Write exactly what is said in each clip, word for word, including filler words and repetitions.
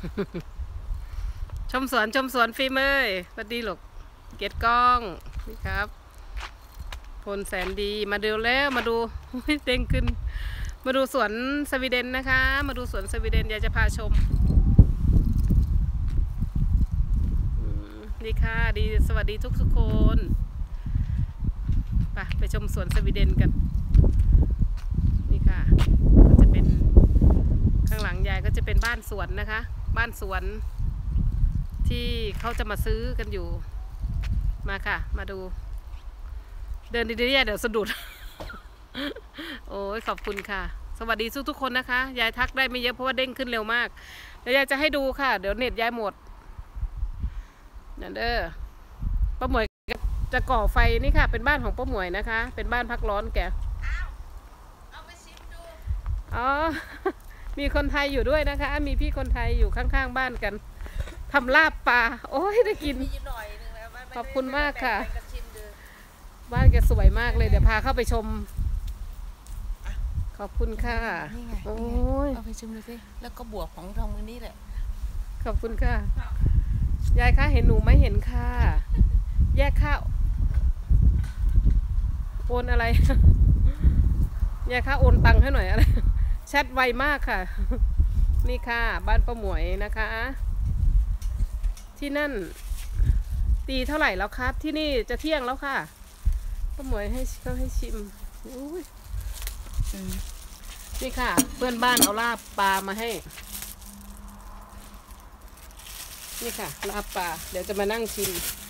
ชมสวนชมสวนฟิล์มเอ้ยสวัสดีหลกเกตกล้องนี่ครับพลแสนดีมาดูแล้วมาดูเด้งขึ้นมาดูสวนสวีเดนนะคะมาดูสวนสวีเดนอยากจะพาชมนี่ค่ะดีสวัสดีทุกทุกคนไปไปชมสวนสวีเดนกันนี่ค่ะก็จะเป็นข้างหลังยายก็จะเป็นบ้านสวนนะคะบ้านสวนที่เขาจะมาซื้อกันอยู่มาค่ะมาดูเดินดีๆเดี๋ยวสะดุด โอ้ยขอบคุณค่ะสวัสดีทุกทุกคนนะคะยายทักได้ไม่เยอะเพราะว่าเด้งขึ้นเร็วมากแล้วยายจะให้ดูค่ะเดี๋ยวเน็ตยายหมดนั่นเด้อป้าหมวยจะก่อไฟนี่ค่ะเป็นบ้านของป้าหมวยนะคะเป็นบ้านพักร้อนแกเอาไปชิมดูอ๋อ มีคนไทยอยู่ด้วยนะคะมีพี่คนไทยอยู่ข้างๆบ้านกันทำลาบปลาโอ้ยได้กินขอบคุณมากค่ะบ้านแกสวยมากเลยเดี๋ยวพาเข้าไปชมขอบคุณค่ะโอ้ยเอาไปชมเลยสิแล้วก็บวกของทองมือนี่แหละขอบคุณค่ะยายคะเห็นหนูไหมเห็นค่ะแยกข้าวโอนอะไรแยกข้าวโอนตังค์ให้หน่อยอะไรแชทไวมากค่ะนี่ค่ะบ้านป้าหมวยนะคะที่นั่นตีเท่าไหร่แล้วครับที่นี่จะเที่ยงแล้วค่ะป้าหมวยให้เขาให้ชิมอุ้ยนี่ค่ะเพื่อนบ้านเอาลาบปลามาให้นี่ค่ะลาบปลาเดี๋ยวจะมานั่งชิม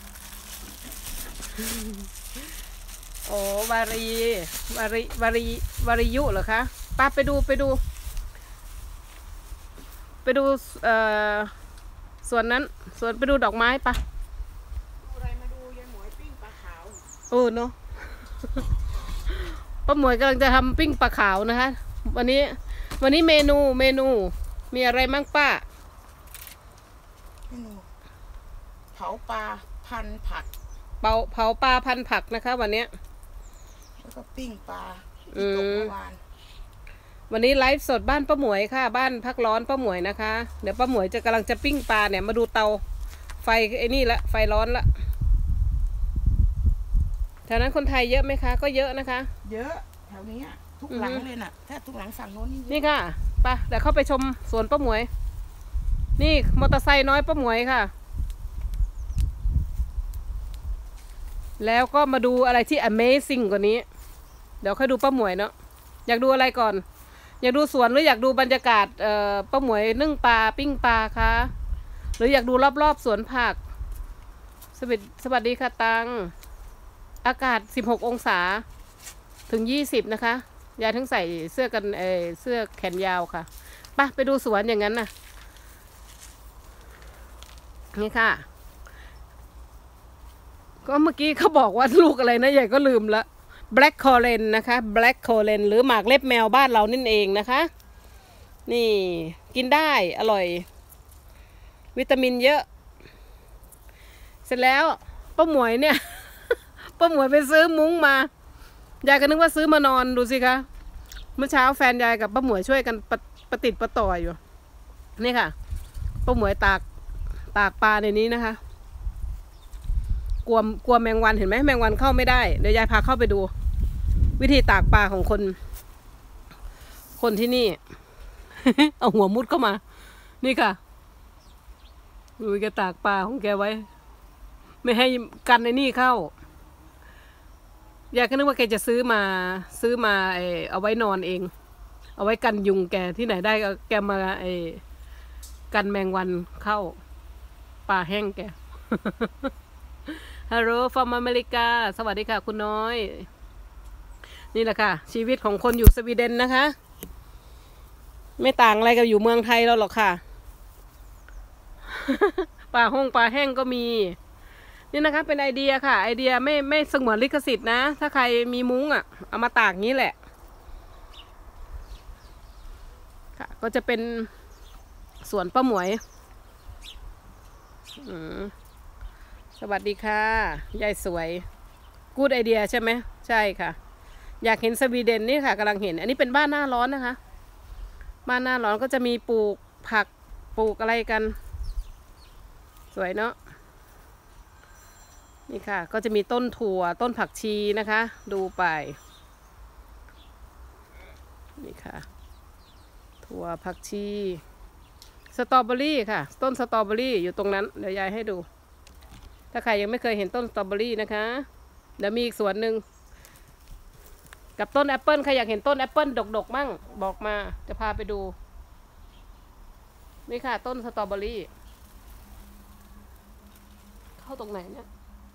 โอ้วารีวารีวารีวาริยุเหรอคะป้าไปดูไปดูไปดูเอ่อสวนนั้นสวนไปดูดอกไม้ปะดูอะไรมาดูยายหมวยปิ้งปลาขาวโอ้เนาะป้าหมวยกำลังจะทำปิ้งปลาขาวนะคะวันนี้วันนี้เมนูเมนูมีอะไรมั่งป้าเมนูเผาปลาพันผักเผาเผาปลาพันผักนะคะวันนี้แล้วก็ปิ้งปลาที่ตกเมื่อวานวันนี้ไลฟ์สดบ้านป้าหมวยค่ะบ้านพักร้อนป้าหมวยนะคะเดี๋ยวป้าหมวยจะกำลังจะปิ้งปลาเนี่ยมาดูเตาไฟไอ้นี่ละไฟร้อนละแถวนั้นคนไทยเยอะไหมคะก็เยอะนะคะเยอะแถวนี้ทุกหลังเลยน่ะแทบทุกหลังฝั่งโน้นนี่ค่ะไปเดี๋ยวเข้าไปชมสวนป้าหมวยนี่มอเตอร์ไซค์น้อยป้าหมวยค่ะแล้วก็มาดูอะไรที่ Amazing กว่านี้เดี๋ยวค่อยดูป้าหมวยเนาะอยากดูอะไรก่อนอยากดูสวนหรืออยากดูบรรยากาศเอ่อป้าหมวยนึ่งปลาปิ้งปลาคะหรืออยากดูรอบๆสวนผักสวัสดีสวัสดีค่ะตังอากาศสิบหกองศาถึงยี่สิบนะคะยายทั้งใส่เสื้อกันเออเสื้อแขนยาวค่ะไปไปดูสวนอย่างนั้นน่ะนี่ค่ะก็เมื่อกี้เขาบอกว่าลูกอะไรนะยายก็ลืมละ black currant นะคะ black currant หรือหมากเล็บแมวบ้านเรานั่นเองนะคะนี่กินได้อร่อยวิตามินเยอะเสร็จแล้วป้าหมวยเนี่ยป้าหมวยไปซื้อมุ้งมายายก็นึกว่าซื้อมานอนดูสิคะเมื่อเช้าแฟนยายกับป้าหมวยช่วยกันปะประติดประต่ออยู่นี่ค่ะป้าหมวยตากตากปลาในนี้นะคะกลัวกลัวแมงวันเห็นไหมแมงวันเข้าไม่ได้เดี๋ยวยายพาเข้าไปดูวิธีตากปลาของคนคนที่นี่ เอาหัวมุดเข้ามานี่ค่ะดูแกตากปลาของแกไว้ไม่ให้กันในนี่เข้ายายก็นึกว่าแกจะซื้อมาซื้อมาเออเอาไว้นอนเองเอาไว้กันยุงแกที่ไหนได้ก็แกมาเออกันแมงวันเข้าปลาแห้งแก ฮัลโหลฟอร์มอเมริกาสวัสดีค่ะคุณน้อยนี่แหละค่ะชีวิตของคนอยู่สวีเดนนะคะไม่ต่างอะไรกับอยู่เมืองไทยเราหรอกค่ะ ปลาห้องปลาแห้งก็มีนี่นะคะเป็นไอเดียค่ะไอเดียไม่ไม่สงวนลิขสิทธิ์นะถ้าใครมีมุ้งอ่ะเอามาตากงี้แหละค่ะก็จะเป็นสวนป้าหมวยอืมสวัสดีค่ะยายสวยกูดไอเดียใช่ไหมใช่ค่ะอยากเห็นสวีเดนนี่ค่ะกำลังเห็นอันนี้เป็นบ้านหน้าร้อนนะคะบ้านหน้าร้อนก็จะมีปลูกผักปลูกอะไรกัน สวยเนาะนี่ค่ะก็จะมีต้นถั่วต้นผักชีนะคะ ดูไปนี่ค่ะถั่วผักชีสตรอเบอรี่ค่ะต้นสตรอเบอรี่อยู่ตรงนั้นเดี๋ยวยายให้ดู ถ้าใครยังไม่เคยเห็นต้นสตรอเบอรี่นะคะเดี๋ยวมีอีกสวนหนึ่งกับต้นแอปเปิลใครอยากเห็นต้นแอปเปิลดกๆมั่งบอกมาจะพาไปดูนี่ค่ะต้นสตรอเบอรี่เข้าตรงไหนเนี่ย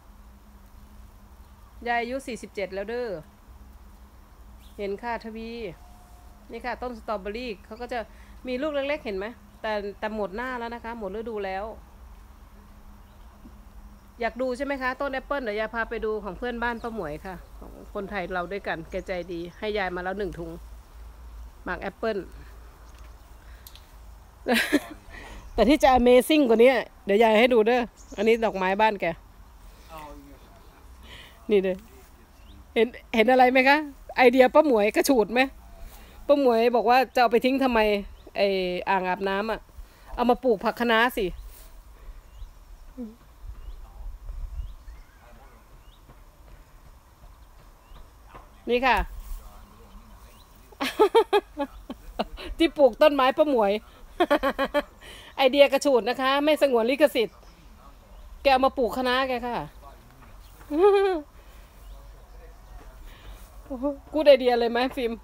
ยายอายุสี่สิบเจ็ดแล้วเด้อเห็นค่ะทวีนี่ค่ะต้นสตรอเบอรี่เขาก็จะมีลูกเล็กๆเห็นไหมแต่แต่หมดหน้าแล้วนะคะหมดฤดูแล้วอยากดูใช่ไหมคะต้นแอปเปิลเดี๋ยวยายพาไปดูของเพื่อนบ้านป้าหมวยค่ะของคนไทยเราด้วยกันแกใจดีให้ยายมาแล้วหนึ่งถุงหมากแอปเปิล แต่ที่จะ Amazing กว่านี้เดี๋ยวยายให้ดูเด้ออันนี้ดอกไม้บ้านแกนี่เด้อเห็นเห็นอะไรไหมคะไอเดียป้าหมวยกระฉูดไหมป้าหมวยบอกว่าจะเอาไปทิ้งทำไมไออ่างอาบน้ำอ่ะเอามาปลูกผักคะน้าสินี่ค่ะ ที่ปลูกต้นไม้ป้าหมวย ไอเดียกระฉูดนะคะ ไม่สงวนลิขสิทธิ์แกเอามาปลูกคะน้าแกค่ะ กูดไอเดียเลยไหมฟิล์ม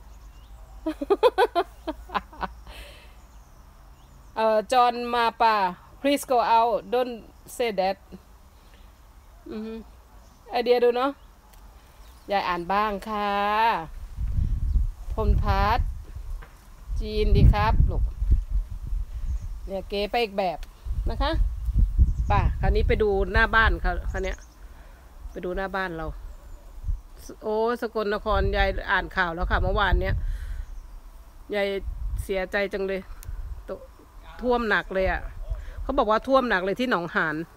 เอ่อจอห์นมาป่า please go out don't say that อือไอเดียดูเนาะยายอ่านบ้างค่ะพลพัฒน์จีนดีครับลูกเนี่ยเก๋ไปอีกแบบนะคะป่ะคราวนี้ไปดูหน้าบ้านเขาคราวนี้ไปดูหน้าบ้านเราโอ้สกลนครยายอ่านข่าวแล้วค่ะเมื่อวานเนี้ยยายเสียใจจังเลยท่วมหนักเลยอ่ะเขาบอกว่าท่วมหนักเลยที่หนองหาน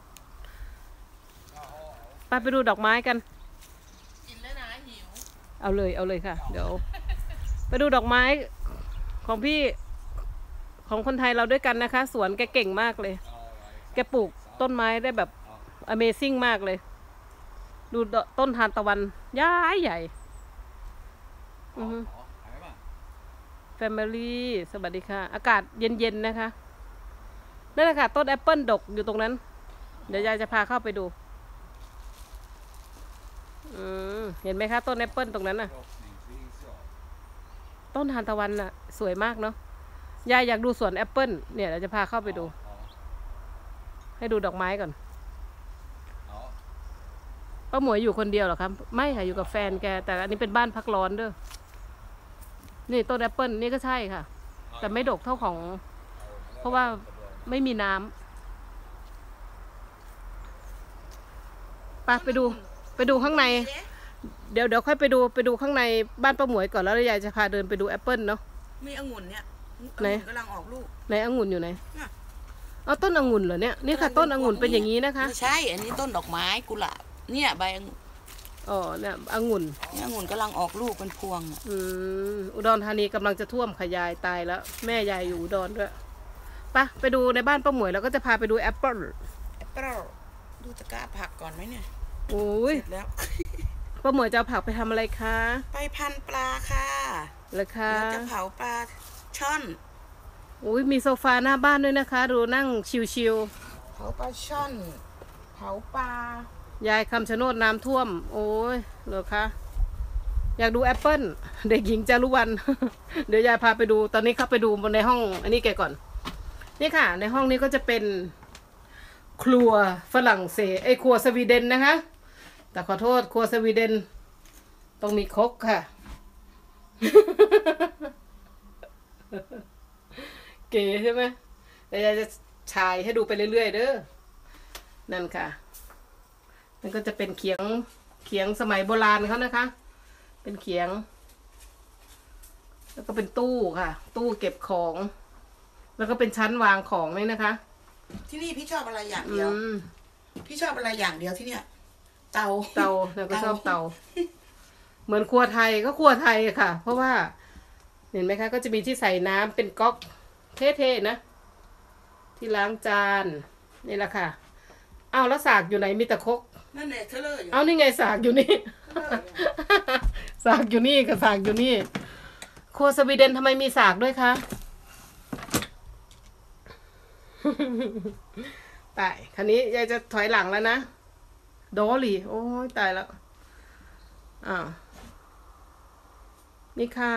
ไปไปดูดอกไม้กันกินแล้วนะหิวเอาเลยเอาเลยค่ะเดี๋ยวไปดูดอกไม้ของพี่ของคนไทยเราด้วยกันนะคะสวนแกเก่งมากเลยแกปลูกต้นไม้ได้แบบ Amazing มากเลยดูต้นทานตะวันย้ายใหญ่แฟมิลี่สวัสดีค่ะอากาศเย็นๆนะคะนั่นแหละค่ะต้นแอปเปิลดกอยู่ตรงนั้นเดี๋ยวยายจะพาเข้าไปดูอืมเห็นไหมคะต้นแอปเปิลตรงนั้นน่ะต้นทานตะวันน่ะสวยมากเนาะยายอยากดูสวนแอปเปิลเนี่ยเราจะพาเข้าไปดูให้ดูดอกไม้ก่อนป้าหมวยอยู่คนเดียวเหรอครับไม่ค่ะอยู่กับแฟนแกแต่อันนี้เป็นบ้านพักร้อนเด้อนี่ต้นแอปเปิลนี่ก็ใช่ค่ะแต่ไม่ดกเท่าของเพราะว่าไม่มีน้ำไปไปดูไปดูข้างในเดี๋ยวเดี๋ยวค่อยไปดูไปดูข้างในบ้านป้าหมวยก่อนแล้วยายจะพาเดินไปดูแอปเปิลเนาะมีองุ่นเนี่ยไหนกำลังออกลูกไหนองุ่นอยู่ไหนเอาต้นองุ่นเหรอเนี่ยนี่ค่ะต้นองุ่นเป็นอย่างนี้นะคะไม่ใช่อันนี้ต้นดอกไม้กุหลาบเนี่ยใบอ๋อเนี่ยองุ่นองุ่นกำลังออกลูกเป็นพวงอืมอุดรธานีกำลังจะท่วมขยายตายแล้วแม่ยายอยู่อุดรด้วยปะไปดูในบ้านป้าหมวยแล้วก็จะพาไปดูแอปเปิลแอปเปิลดูตะกร้าผักก่อนไหมเนี่ยโอ้ยเสร็จแล้วป้าหมวยจะเอาผักไปทำอะไรคะไปพันปลาค่ะเลยค่ะจะเผาปลาช่อนอุ้ยมีโซฟาหน้าบ้านด้วยนะคะดูนั่งชิวๆเผาปลาช่อนเผาปลายายคำชะโนดน้ำท่วมโอ้ยเหรอคะอยากดูแอปเปิลเด็กหญิงจารุวรรณ เดี๋ยวยายพาไปดูตอนนี้เข้าไปดูบนในห้องอันนี้แกก่อนนี่ค่ะในห้องนี้ก็จะเป็นครัวฝรั่งเศสไอ้ครัวสวีเดนนะคะแต่ขอโทษครัวสวีเดนต้องมีครกค่ะ เก๋ใช่ไหมเดี๋ยวยายจะฉายให้ดูไปเรื่อยๆเด้อนั่นค่ะนั่นก็จะเป็นเขียงเขียงสมัยโบราณเขานะคะเป็นเขียงแล้วก็เป็นตู้ค่ะตู้เก็บของแล้วก็เป็นชั้นวางของนี่นะคะที่นี่พี่ชอบอะไรอย่างเดียวพี่ชอบอะไรอย่างเดียวที่เนี่ยเตาเตาแล้วก็ชอบเตาเหมือนครัวไทยก็ครัวไทยค่ะเพราะว่าเห็นไหมคะก็จะมีที่ใส่น้ำเป็นก๊อกเท่ๆนะที่ล้างจานนี่แหละค่ะเอาแล้วสากอยู่ไหนมีแต่ครกนั่นแหละเทเลอร์อยู่เอานี่ไงสากอยู่นี่ สากอยู่นี่กับสากอยู่นี่ครัวสวีเดนทำไมมีสากด้วยคะตายคันนี้ยายจะถอยหลังแล้วนะดอลลี่โอ้ยตายแล้วอ้าวนี่ค่ะ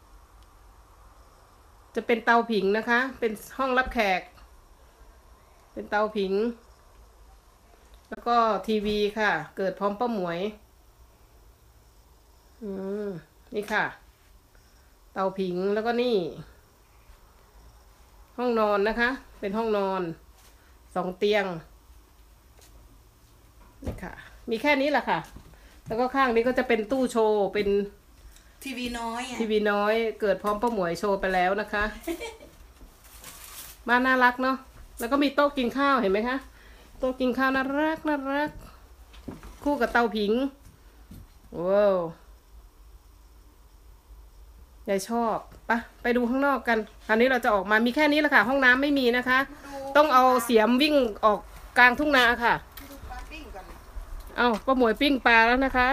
จะเป็นเตาผิงนะคะเป็นห้องรับแขกเป็นเตาผิงแล้วก็ทีวีค่ะเกิดพร้อมป้าหมวยอืมนี่ค่ะเตาผิงแล้วก็นี่ห้องนอนนะคะเป็นห้องนอนสองเตียงนี่ค่ะมีแค่นี้แหละค่ะแล้วก็ข้างนี้ก็จะเป็นตู้โชว์เป็นทีวีน้อยอ่ะทีวีน้อยเกิดพร้อมป้าหมวยโชว์ไปแล้วนะคะบ้านน่ารักเนาะแล้วก็มีโต๊ะกินข้าวเห็นไหมคะโต๊ะกินข้าวน่ารักน่ารักคู่กับเตาผิงว้าวยายชอบปะไปดูข้างนอกกันคราวนี้เราจะออกมามีแค่นี้แหละค่ะห้องน้ำไม่มีนะคะ ต้องเอาเสียมวิ่งออกกลางทุ่งนาค่ะดูปลาปิ้งกันเอาป้าหมวยปิ้งปลาแล้วนะคะ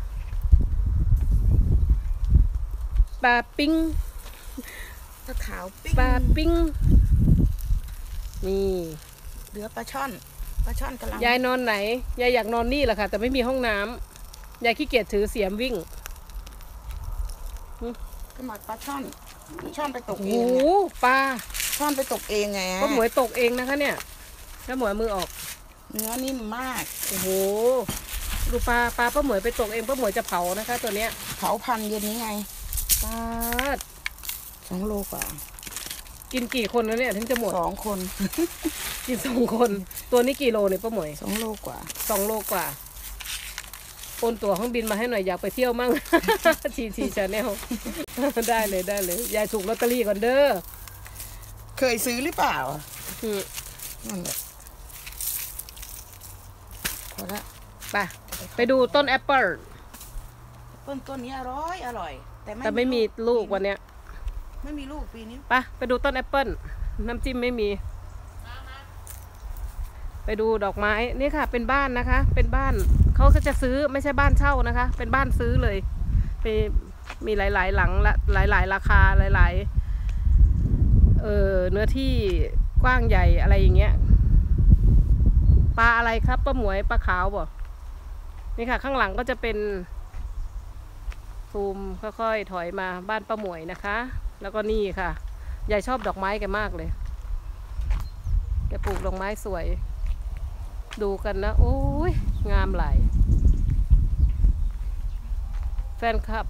ปลาปิ้งปลาขาวปิ้งปลาปิ้งนี่เหลือปลาช่อนปลาช่อนกำลังยายนอนไหนยายอยากนอนนี่แหละค่ะแต่ไม่มีห้องน้ำยายขี้เกียจถือเสียมวิ่งก็มาปลาช่อนช่อนไปตกโอ้เอโหงเนี่ยปลาช่อนไปตกเองไงป้าหมวยตกเองนะคะเนี่ยป้าหมวยมือออกเนื้อนิ่มมากโอ้โหดูปลาปลาป้าหมวยไปตกเองป้าหมวยจะเผานะคะ ตัวเนี้ยเผาพันเย็นนี้ไงปลาสองโลกว่ากินกี่คนแล้วเนี่ยถึงจะหมดสองคนกินสองคน ตัวนี้กี่โลเนี่ยป้าหมวยสองโลกว่าสองโลกว่าโอนตั๋วเครื่องบินมาให้หน่อยอยากไปเที่ยวมั่ง ชีชีชาแนล ได้เลยได้เลยยายถูกลอตเตอรี่ก่อนเด้อเคยซื้อหรือเปล่าอืมนั่นแหละพอละไปไปดูต้นแอปเปิลต้นต้นนี้อร่อยอร่อย แต่แต่ไม่มีลูกวันเนี้ยไม่มีลูกปีนี้ไปไปดูต้นแอปเปิลน้ำจิ้มไม่มี ไปดูดอกไม้นี่ค่ะ เป็นบ้านนะคะ เป็นบ้านเขาก็จะซื้อไม่ใช่บ้านเช่านะคะ เป็นบ้านซื้อเลยไปมีหลาย ๆ หลังละหลาย ๆ ราคาหลาย ๆ เออเนื้อที่กว้างใหญ่อะไรอย่างเงี้ยปลาอะไรครับป้าหมวยปลาขาวบ่นี่ค่ะ ข้างหลังก็จะเป็นซูมค่อยๆถอยมาบ้านป้าหมวยนะคะ แล้วก็นี่ค่ะยายชอบดอกไม้แกมากเลยแกปลูกดอกไม้สวยดูกันนะโอ้ยงามหลายแฟนคลับ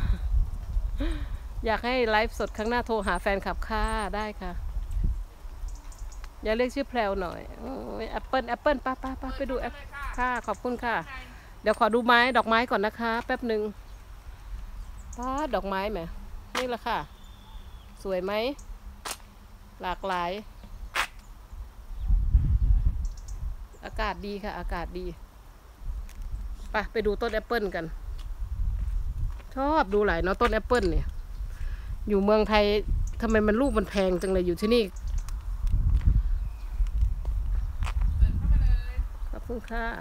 อยากให้ไลฟ์สดข้างหน้าโทรหาแฟนคลับค่ะได้ค่ะอย่าเรียกชื่อแพรวหน่อยแอปเปิลแอปเปิลป้าป้าป้าไปดูแอปค่ะขอบคุณค่ะเดี๋ยวขอดูไม้ดอกไม้ก่อนนะคะแป๊บหนึ่งป้าดอกไม้ไหมนี่แหละค่ะสวยไหมหลากหลายอากาศดีค่ะอากาศดีไปไปดูต้นแอปเปิลกันชอบดูหลายเนาะต้นแอปเปิลเนี่ยอยู่เมืองไทยทำไมมันลูกมันแพงจังเลยอยู่ที่นี่ขอบคุณค่ะ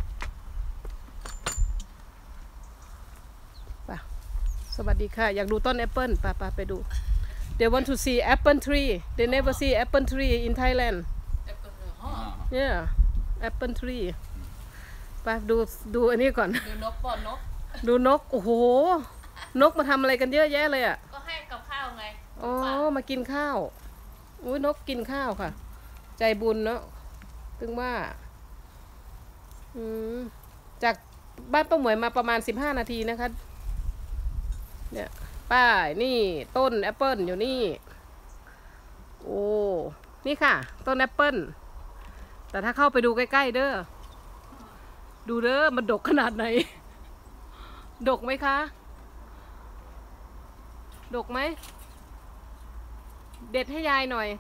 ไปสวัสดีค่ะอยากดูต้นแอปเปิลไปไปไปดู They want to see apple tree they never see apple tree in Thailand yeah apple tree ไปดูดูอันนี้ก่อนดูนกป่อนนกดูนกโอ้โหนกมาทำอะไรกันเยอะแยะเลยอ่ะก็ให้กับข้าวไงอ๋อมากินข้าวอุ้ยนกกินข้าวค่ะ ใจบุญเนาะถึงว่าอืมจากบ้านป้าหมวยมาประมาณสิบห้านาทีนะคะเนี่ยป้ายนี่ต้นแอปเปิลอยู่นี่โอ้นี่ค่ะ ต้นแอปเปิลแต่ถ้าเข้าไปดูใกล้ๆเด้อดูเด้อมันดกขนาดไหน ดกไหมคะดกไหมเด็ดให้ยายหน่อย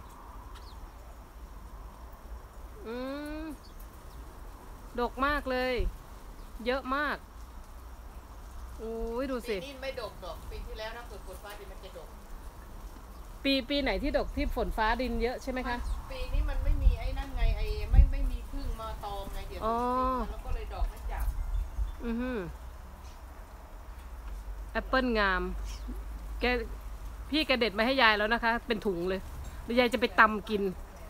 อืมดกมากเลย เยอะมากโอ้ยดูปีสินี้ไม่ดกดอกปีที่แล้วนะฝนฝนฟ้าดินมันจะดกปีปีไหนที่ดกที่ฝนฟ้าดินเยอะใช่ไหมคะปีนี้มันไม่อ๋อแล้วก็เลยดอกไม่จับอือฮึแอปเปิลงาม แกพี่แกเด็ดมาให้ยายแล้วนะคะ เป็นถุงเลยเดี๋ยวยายจะไปตำกิน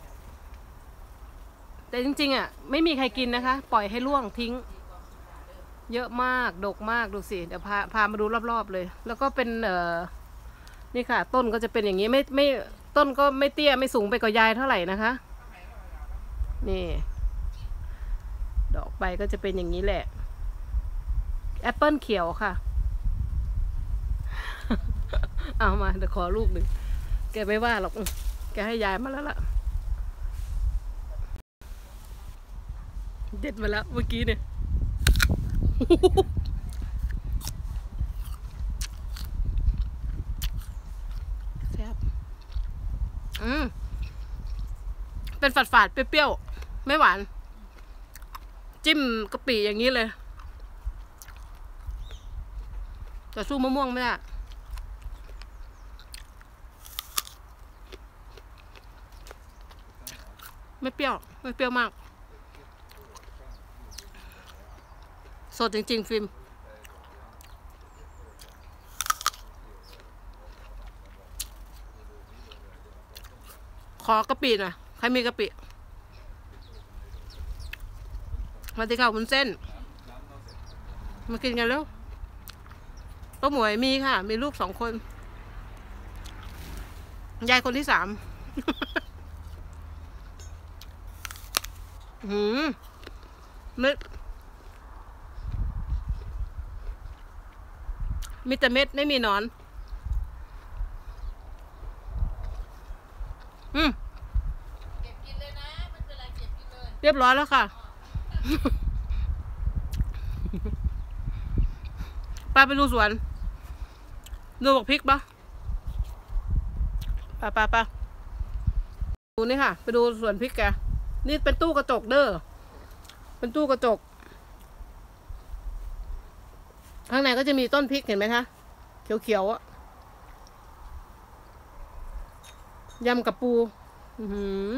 แต่จริงๆอ่ะไม่มีใครกินนะคะ ปล่อยให้ร่วงทิ้ง เยอะมากดกมากดูสิเดี๋ยวพาพามาดูรอบๆเลย แล้วก็เป็นเอ่อนี่ค่ะ ต้นก็จะเป็นอย่างนี้ไม่ไม่ต้นก็ไม่เตี้ยไม่สูงไปกว่ายายเท่าไหร่นะคะ นี่ ดอกใบก็จะเป็นอย่างนี้แหละแอปเปิลเขียวค่ะ เอามาเดี๋ยวขอลูกหนึ่งแกไม่ว่าหรอกแกให้ยายมาแล้วล่ะเด็ดมาแล้วเมื่อกี้เนี่ย แซ่บอืมเป็นฝาดฝาดๆเปรี้ยวๆไม่หวาน จิ้มกะปิอย่างนี้เลยแต่สู้มะม่วงไม่ได้ไม่เปรี้ยวไม่เปรี้ยวมากสดจริงๆฟิล์มขอกะปิหน่อยใครมีกะปิมาติข้าววุ้นเส้นมากินกันแล้วป้าหมวยมีค่ะมีลูกสองคนยายคนที่สาม หืมเม็ดมีแต่เม็ดไม่มีหนอนอืมเก็บกินเลยนะไม่เป็นไรเก็บกินเลยเรียบร้อยแล้วค่ะ ป้าไปดูสวน ดูบอกพริกปะป้าป้าป้าดูนี่ค่ะ ไปดูสวนพริกแก นี่เป็นตู้กระจกเด้อ เป็นตู้กระจก ข้างในก็จะมีต้นพริกเห็นไหมคะ เขียวๆอะยำกับปู อือหือ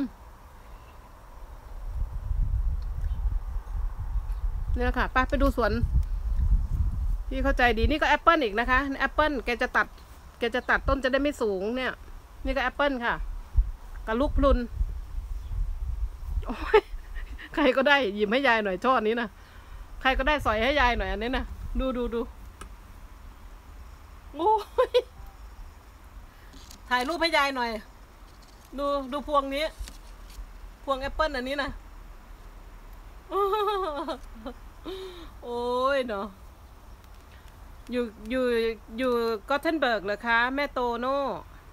นี่แหละค่ะป้าไปดูสวน พี่เข้าใจดีนี่ก็แอปเปิลอีกนะคะแอปเปิลแกจะตัด แกจะตัดต้นจะได้ไม่สูงเนี่ย นี่ก็แอปเปิลค่ะกับลูกพลุนโอ้ยใครก็ได้หยิบให้ยายหน่อยช่อนี้นะใครก็ได้สอยให้ยายหน่อยอันนี้นะดูดูดูโอ้ยถ่ายรูปให้ยายหน่อย ดูดูพวงนี้ พวงแอปเปิลอันนี้นะโอ้ยเนาะอยู่อยู่อยู่ก็เทนเบิร์กเหรอคะแม่โตโน่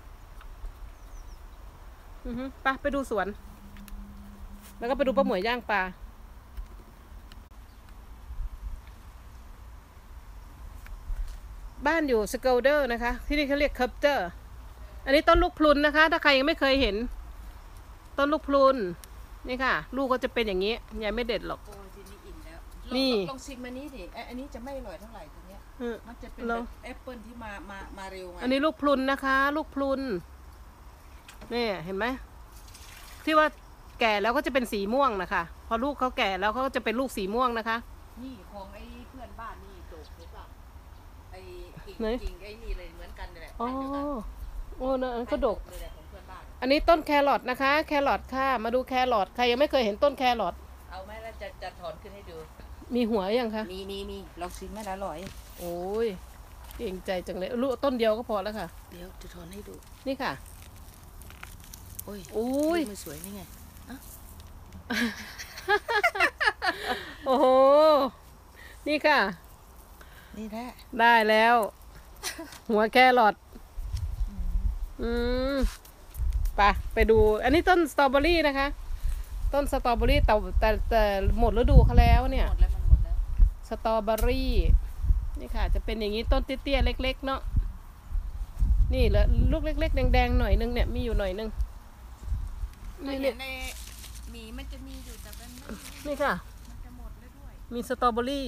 อือฮึไปไปดูสวน แล้วก็ไปดูป้าหมวยย่างปลาบ้านอยู่สเกลเดอร์นะคะ ที่นี่เขาเรียกคัพเตอร์อันนี้ต้นลูกพลุนนะคะ ถ้าใครยังไม่เคยเห็น ต้นลูกพลุนนี่ค่ะ ลูกก็จะเป็นอย่างนี้ยังไม่เด็ดหรอกโอ้ยทีนี้อิ่มแล้วนี่ลองชิมอันนี้ดิไอ้อันนี้จะไม่อร่อยเท่าไหร่ตัวเนี้ยเออมันจะเป็นแล้แบวบแอปเปิลที่มามามาเร็วไงอันนี้ลูกพลุนนะคะ ลูกพลุนนี่เห็นไหมที่ว่าแก่แล้วก็จะเป็นสีม่วงนะคะพอลูกเขาแก่แล้วเขาก็จะเป็นลูกสีม่วงนะคะนี่ของไอ้เพื่อนบ้านนี่โดกหรือเปล่าไอ้กิ่งไหนกิ่งไอ้นี่เลยเหมือนกันเลยแหละอ๋ออันเดียวกันโอ้นะอันนก็ดกเลยแหละของเพื่อนบ้านอันนี้ต้นแครอทนะคะ แครอทค่ะ มาดูแครอทใครยังไม่เคยเห็นต้นแครอทเอาไหมแล้วจะจะถอนขึ้นให้ดูมีหัวยังคะมีมีมีลองชิมไหมละอร่อยโอ้ยเก่งใจจังเลยลูกต้นเดียวก็พอแล้วค่ะเดี๋ยวจะถอนให้ดูนี่ค่ะโอ้ยโอ้ยลูกมันสวยนี่ไงโอ้โหนี่ค่ะนี่แหละได้แล้ว หัวแครอทอืมไปไปดู อันนี้ต้นสตรอเบอรี่นะคะ ต้นสตรอเบอรี่แต่แต่แต่หมดฤดูเขาแล้วเนี่ยหมดแล้วมันหมดแล้วสตรอเบอรี่นี่ค่ะ จะเป็นอย่างนี้ต้นเตี้ยๆเล็กๆเนาะนี่เหลือลูกเล็กๆแดงๆหน่อยนึงเนี่ยมีอยู่หน่อยนึงนี่นี่เนี่เนี่ย ยในหมีมันจะมีอยู่แต่มันไม่นี่ค่ะมันจะหมดแล้วด้วยมีสตรอเบอรี่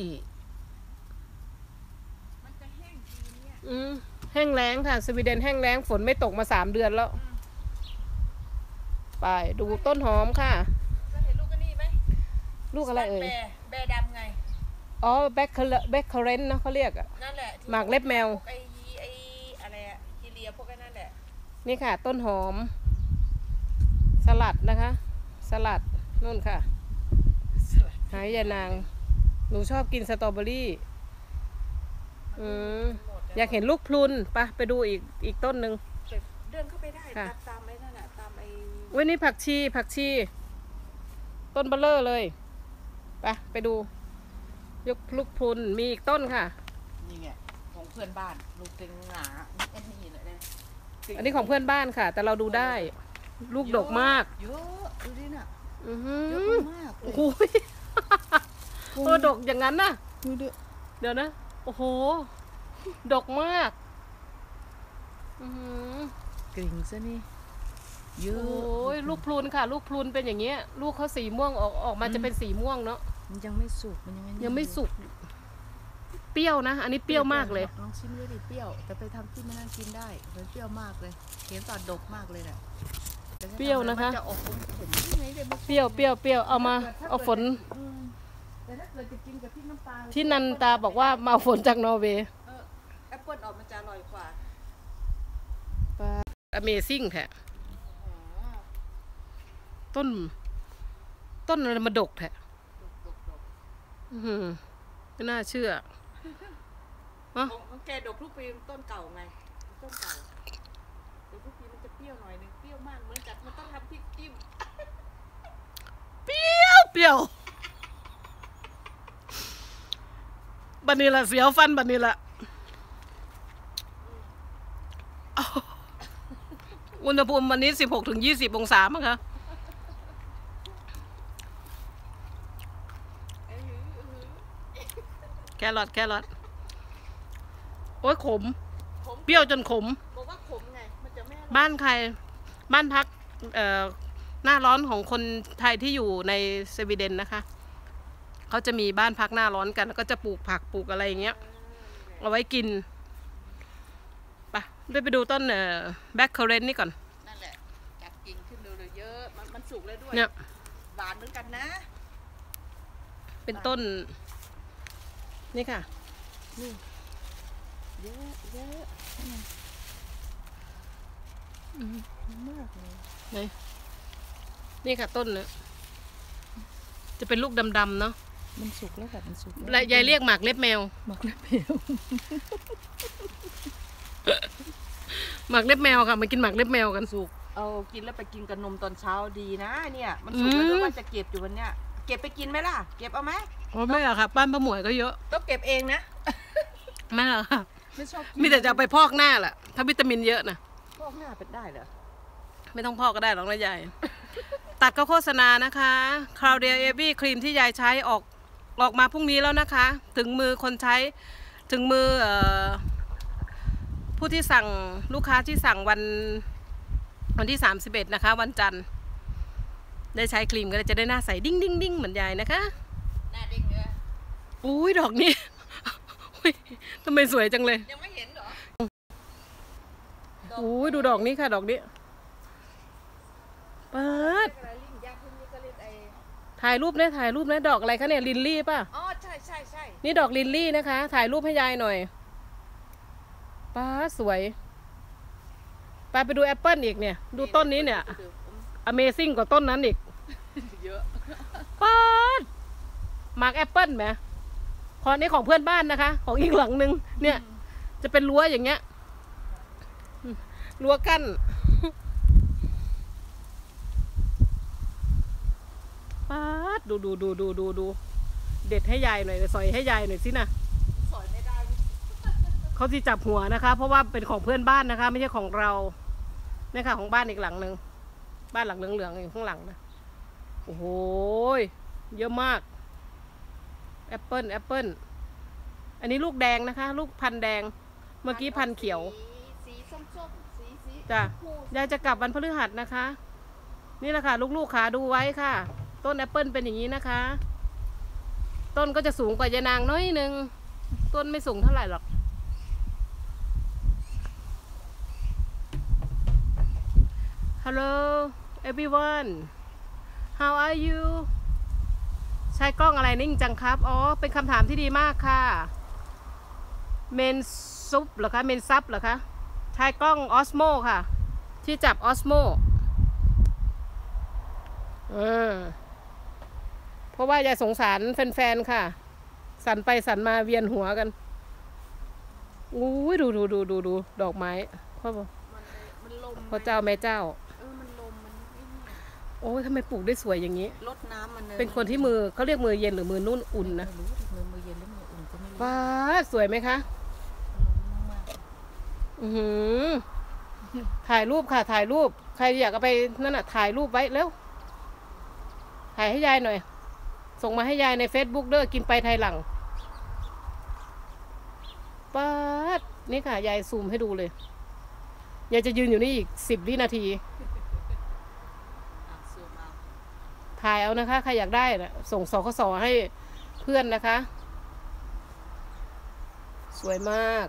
มันจะแห้งปีเนี้ยอืมแห้งแล้งค่ะ สวีเดนแห้งแล้งฝนไม่ตกมาสามเดือนแล้ว ไปดูต้นหอมค่ะจะเห็นลูกอันนี้ไหมลูกอะไรเอ่ยแบร์แบร์ดำไงอ๋อแบ็คเคอร์แบ็คเคอร์เรนต์นะเขาเรียกอะนั่นแหละที่หมากเล็บแมวพกไอ้ไอ้อะไรอะกิเลียพวกไอ้นั่นแหละนี่ค่ะ ต้นหอม สลัดนะคะ สลัดนู่นค่ะสลัดหายายนาง หนูชอบกินสตรอเบอรี่ อืมหมดแล้วอยากเห็นลูกพลุนไปะไปดูอีกอีกต้นหนึ่งเดินเข้าไปได้ค่ะตามตามไอ้นั่นน่ะตามไอ้เว้ยนี่ผักชีผักชี ต้นเบลเลอร์เลยไปไปดู ยกลูกพลุนมีอีกต้นค่ะนี่ไงของเพื่อนบ้านลูกเต็งหนาไอ้นี่เลยเนี่ยอันนี้ของเพื่อนบ้านค่ะ แต่เราดูได้ ลูกดกมากเยอะดูดิน่ะอือหืเยออะมากเลโอ้ยโหโอ้ดกอย่างนั้นน่ะดูดิเดี๋ยวนะ โอ้โห ดกมาก อือหือกริ่งซะนี่เยโอ้อะยลูกพลุนค่ะ ลูกพลุนเป็นอย่างเงี้ย ลูกเขาสีม่วงออกออกมาจะเป็นสีม่วงเนาะมันยังไม่สุกมันยังยังไม่สุก เปรี้ยวนะ อันนี้เปรี้ยวมากเลยลองชิมดูดิเปรี้ยวแต่ไปทำที่ไม่น่ากินได้มันเปรี้ยวมากเลยเห็นตอนดกมากเลยน่ะแต่ถ้าเปรี้ยวนะคะมัจะออกขมๆนี่ไงดี๋ยวมันเปรี้ยวเปรี้ยวเปรี้ยวเอามาเอาฝนอืมแต่ถ้าเกิดจะกินกับพริกน้ำปลาที่นันตาบอกว่ามาเอาฝนจากนอร์เวย์เออแอปเปิลออกมันจะอร่อยกว่า Amazing แท้อ๋อต้น ต้นอะไรมาดกแท้ดกดกดกอื้อหือไม่น่าเชื่อของของแกดกทุกปีต้นเก่าไงต้นเก่าดกทุกปีมันจะเปรี้ยวหน่อยนึงเปรี้ยวมากเหมือนกับมันต้องทำพริกจิ้มเปรี้ยวเปรี้ยวบันนี้ละเสียวฟันบันนี้ละอ้าวอุณหภูมิวันนี้สิบหกถึงยี่สิบองศามั้งคะเอ้ยอื้อหือแครอทแครอทโอ้ยขมขมเปรี้ยวจนขมบอกว่าขมไงมันจะไม่อร่อยบ้านใคร บ้านพักเอ่อหน้าร้อนของคนไทยที่อยู่ในสวีเดนนะคะ เขาจะมีบ้านพักหน้าร้อนกันแล้วก็จะปลูกผักปลูกอะไรอย่างเงี้ย เอาไว้กินไปได้ไปดูต้นเอ่อแบ็คเคอร์เรนนี่ก่อนนั่นแหละจัดกิ่งขึ้นดูเลยเยอะมันมันสุกแล้วด้วยเนี่ยหวานเหมือนกันนะเป็นต้น นี่ค่ะนี่เยอะเยอะอืมมากเลยไหนนี่ค่ะต้นเนี่ยจะเป็นลูกดำๆเนาะมันสุกแล้วแบบมันสุกและยายเรียกหมากเล็บแมวหมักน้ำเปลวหมากเล็บแมวค่ะมากินหมากเล็บแมวกันสุกเอากินแล้วไปกินกับนมตอนเช้าดีนะเนี่ย มันสุกแล้วอืมด้วยว่าจะเก็บอยู่วันเนี้ยเก็บไปกินไหมล่ะเก็บเอาไหมโอ้ไม่หรอกค่ะบ้านป้าหมวยก็เยอะต้องเก็บเองนะไม่หรอกค่ะไม่ชอบมีแต่จะเอาไปพอกหน้าแหละถ้าวิตามินเยอะนะพอกหน้าเป็นได้เหรอไม่ต้องพอกก็ได้หรอกนะยาย ตัดก็โฆษณานะคะคราวเดียเอวี่ครีมที่ยายใช้ออกออกมาพรุ่งนี้แล้วนะคะ ถึงมือคนใช้ถึงมือเออผู้ที่สั่งลูกค้าที่สั่งวันวันที่สามสิบเอ็ดนะคะ วันจันทร์ได้ใช้ครีมก็จะได้หน้าใสดิ้งดิ้งดิ้งเหมือนยายนะคะหน้าเด้งเนื้ออุ้ยดอกนี้ อุ๊ยทำไมสวยจังเลยยังไม่เห็นเหรออุ้ยดูดอกนี้ค่ะ ดอกนี้เปิดอะไรลิงยักษ์พวกนี้ก็เรียกไอ้ถ่ายรูปเนี่ยถ่ายรูปเนี่ยดอกอะไรคะเนี่ยลินลี่ป่ะอ๋อใช่ใช่ใช่นี่ดอกลินลี่นะคะ ถ่ายรูปให้ยายหน่อยป้าสวยป้าไปดูแอปเปิลอีกเนี่ย ดูต้นนี้เนี่ย Amazing กว่าต้นนั้นอีกเยอะป้าดหมากแอปเปิลไหมพอนี้ของเพื่อนบ้านนะคะ ของอีกหลังนึง เนี่ย จะเป็นรั้วอย่างเงี้ยรั้วกั้นป้าดดูดูดูดูดูดูเด็ดให้ยายหน่อยสอยให้ยายหน่อยสินะสอยไม่ได้เขาที่จับหัวนะคะ เพราะว่าเป็นของเพื่อนบ้านนะคะ ไม่ใช่ของเราเนี่ยค่ะของบ้านอีกหลังหนึ่งบ้านหลังเหลืองๆอยู่ข้างหลังนะโอ้โหเยอะมากแอปเปิลแอปเปิลอันนี้ลูกแดงนะคะ ลูกพันธุ์แดง เมื่อกี้พันธุ์เขียวสีส้มๆสีสีจ้ะชมพูยายจะกลับวันพฤหัสนะคะ นี่แหละค่ะ ลูกๆขาดูไว้ค่ะ ต้นแอปเปิลเป็นอย่างนี้นะคะ ต้นก็จะสูงกว่ายายนางน้อยนึงต้นไม่สูงเท่าไหร่หรอก Hello everyone how are you ชช้กล้องอะไรนิ่งจังครับอ๋อเป็นคำถามที่ดีมากค่ะเมนซุปเหรอคะเมนซับเหรอคะใช้กล้องออสโมค่ะที่จับออสโมเออเพราะว่ายายสงสารแฟนๆค่ะสั่นไปสั่นมาเวียนหัวกันอู้ยดูดูดูดูดูดอกไม้พ่อบอกมันมันลมพ่อเจ้าแม่เจ้าเออมันลมมันไอ้นี่โอ้ยทำไมปลูกได้สวยอย่างนี้ลดน้ำมันเลยเป็นคนที่มือเขาเรียกมือเย็นหรือมือนุ่นอุ่นนะไม่รู้มือมือเย็นหรือมืออุ่นก็ไม่รู้ว้าสวยไหมคะลมมากอือหือถ่ายรูปค่ะถ่ายรูปใครอยากเอาไปนั่นน่ะถ่ายรูปไว้เร็วถ่ายให้ยายหน่อย ส่งมาให้ยายใน Facebook เด้อกินไปไทยหลังป๊าดนี่ค่ะยายซูมให้ดูเลยยายจะยืนอยู่นี่อีกสิบวินาทีอ่ะซูมเอาถ่ายเอานะคะใครอยากได้นะส่งสคสให้เพื่อนนะคะ สวยมาก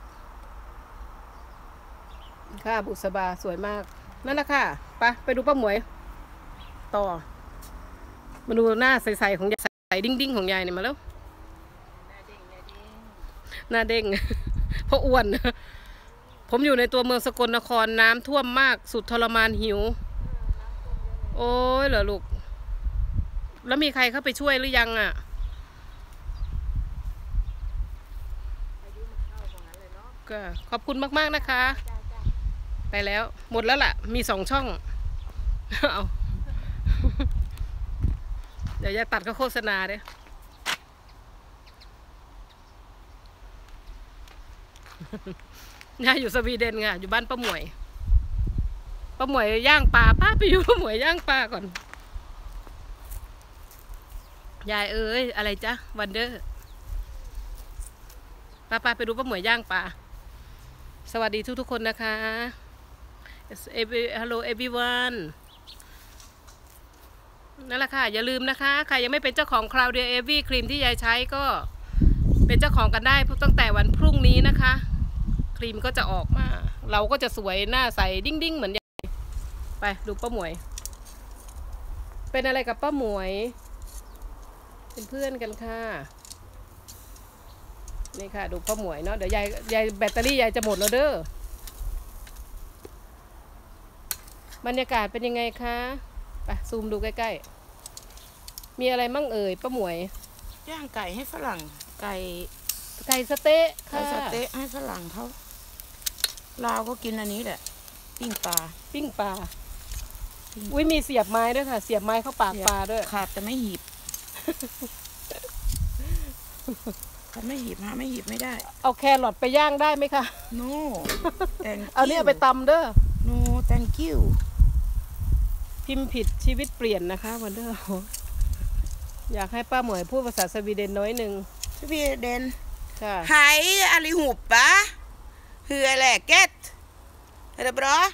ค่ะบุษบาสวยมากนั่นแหละค่ะไปไปดูป้าหมวยต่อมาดูหน้าใสๆของยายใสดิ้งๆของยายเนี่ยมาแล้วหน้าเด้งหน้าเด้งหน้าเด้ง เพราะอ้วน ผมอยู่ในตัวเมืองสกลนครน้ำท่วมมากสุดทรมานหิว โอ้ยเหรอลูกแล้วมีใครเข้าไปช่วยหรือยังอ่ะอายุมันเข้าของนั้นเลยเนาะก็ขอบคุณมากๆนะคะจ้าจ้าไปแล้วหมดแล้วล่ะ มีสองช่อง เอา เดี๋ยวอย่าตัดก็โฆษณาเด้ ย่าอยู่สวีเดนค่ะอยู่บ้านป้าหมวยป้าหมวยย่างปลาป้าไปอยู่ป้าหมวยย่างปลาก่อนยายเอ้ยอะไรจ๊ะวันเดอร์ป้าป้าไปดูป้าหมวยย่างปลาสวัสดีทุกๆคนนะคะ Hello everyone นั่นแหละค่ะอย่าลืมนะคะใครยังไม่เป็นเจ้าของ Claudia Evi ครีมที่ยายใช้ก็เป็นเจ้าของกันได้ตั้งแต่วันพรุ่งนี้นะคะครีมก็จะออกมาเราก็จะสวยหน้าใสดิ้งดิ้งเหมือนยายไปดูป้าหมวยเป็นอะไรกับป้าหมวยเป็นเพื่อนกันค่ะนี่ค่ะดูป้าหมวยเนาะเดี๋ยวยายยายแบตเตอรี่ยายจะหมดแล้วเด้อบรรยากาศเป็นยังไงคะไปซูมดูใกล้ๆมีอะไรมั่งเอ่ยป้าหมวยย่างไก่ให้ฝรั่งไก่ไก่สะเต๊ะไก่ค่ะสเต๊ะให้ฝรั่งเขาลาวก็กินอันนี้แหละปิ้งปลาปิ้งปลาอุ้ยมีเสียบไม้ด้วยค่ะ เสียบไม้เข้าปากปลาด้วยขาดแต่ไม่หีบ ถ้าไม่หีบหาไม่หีบไม่ได้เอาแครอทไปย่างได้ไหมคะ no thank you เอาเนี่ยไปตำเด้อ no thank you พิมพ์ผิดชีวิตเปลี่ยนนะคะวันเด้ออยากให้ป้าหมวยพูดภาษาสวีเดนน้อยหนึ่งพี่เดนค่ะ Hej allihopa! Hur är läget? Är det bra?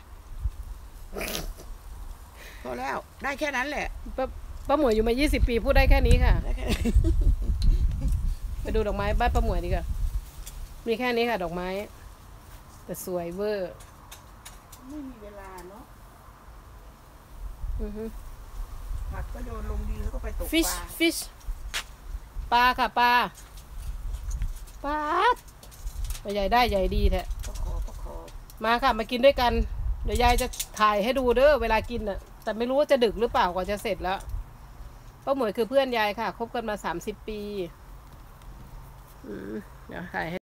พอแล้วได้แค่นั้นแหละป้าป้าหมวยอยู่มายี่สิบปีพูดได้แค่นี้ค่ะได้แค่ไปดูดอกไม้บ้านป้าหมวยดีกว่ามีแค่นี้ค่ะ ดอกไม้ แต่สวยเวอร์ไม่มีเวลาเนาะอือฮึผักก็โยนลงดีแล้วก็ไปตกปฟิชลาฟิชปลาค่ะปลาปลาใหญ่ได้ใหญ่ดีแท้ประคอประคอมาค่ะมากินด้วยกัน เดี๋ยวยายจะถ่ายให้ดูเด้อเวลากินอ่ะ แต่ไม่รู้ว่าจะดึกหรือเปล่ากว่าจะเสร็จแล้วป้าหมวยคือเพื่อนยายค่ะคบกันมาสามสิบปีอืมเดี๋ยวถ่ายให้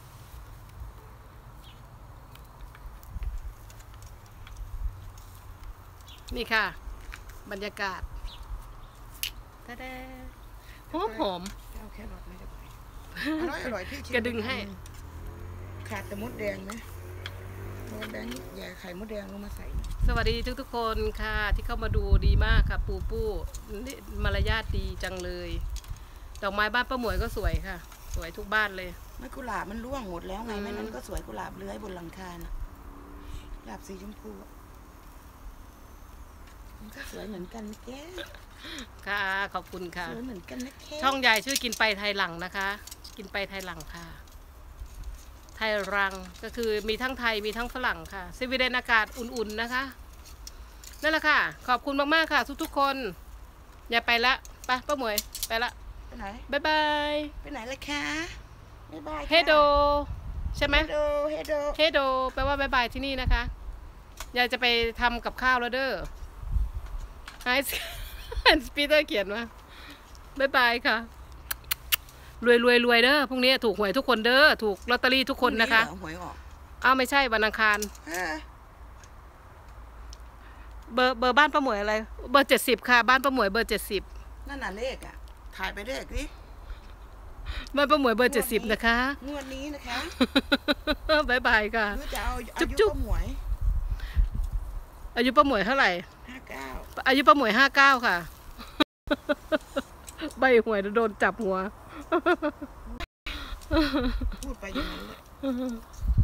นี่ค่ะ บรรยากาศตาแดหอมหอมเอาแค่รสไม่ได้ไปอร่อยอร่อยพี่ชิมกระดึงให้ขาดแต่มดแดงไหมมดแดงนี่อย่าไข่มดแดงลงมาใส่สวัสดีทุกทุกๆคนค่ะ ที่เข้ามาดูดีมากค่ะปูปูนี่มารยาทดีจังเลย ดอกไม้บ้านป้าหมวยก็สวยค่ะ สวยทุกบ้านเลยไม่กุหลาบมันร่วงหมดแล้วไงอืมไม่นั้นก็สวยกุหลาบเลื้อยบนหลังคานะกุหลาบสีชมพูอะมันก็สวยเหมือนกันนะแกค่ะขอบคุณค่ะสวยเหมือนกันนะแกช่องยายชื่อกินไปไทยหลังนะคะ กินไปไทยหลังค่ะ ไทยรังก็คือมีทั้งไทยมีทั้งฝรั่งค่ะสวีเดนอากาศอุ่นๆนะคะนั่นแหละค่ะ ขอบคุณมากๆค่ะ ทุกๆคน อย่าไปละไปป้าหมวยไปละไปไหนบายบายไปไหนเลยคะบ๊ายบายค่ะเฮโดใช่ไหมเฮโดเฮโดเฮโดแปลว่าบายบายที่นี่นะคะยายจะไปทำกับข้าวแล้วเด้อไฮส์สปีเตอร์เขียนว่าบายบายค่ะรวยรวยรวยเด้อพรุ่งนี้ถูกหวยทุกคนเด้อถูกลอตเตอรี่ทุกคนนะคะพรุ่งเหรอหวยออกอ้าวไม่ใช่วันอังคารเออเบอร์เบอร์บ้านป้าหมวยอะไรเบอร์เจ็ดสิบค่ะบ้านป้าหมวยเบอร์เจ็ดสิบนั่นน่ะเลขอ่ะถ่ายไปเลขสิบ้านป้าหมวยเบอร์เจ็ดสิบนะคะงวดนี้นะคะบายบายค่ะหรือจะเอาอาจุ๊บยุจุ๊บป้าหมวยอายุป้าหมวยเท่าไหร่ห้าเก้าอายุป้าหมวยห้าเก้าค่ะ ใบหวยโดนจับหัวพูดไปอย่างนั้นแหละ